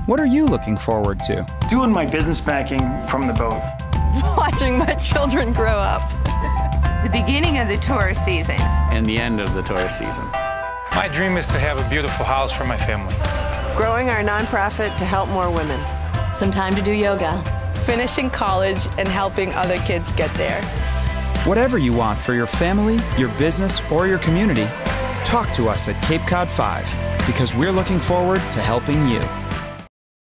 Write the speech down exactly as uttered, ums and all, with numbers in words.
What are you looking forward to? Doing my business banking from the boat. Watching my children grow up. The beginning of the tourist season. And the end of the tourist season. My dream is to have a beautiful house for my family. Growing our nonprofit to help more women. Some time to do yoga. Finishing college and helping other kids get there. Whatever you want for your family, your business, or your community, talk to us at Cape Cod Five, because we're looking forward to helping you.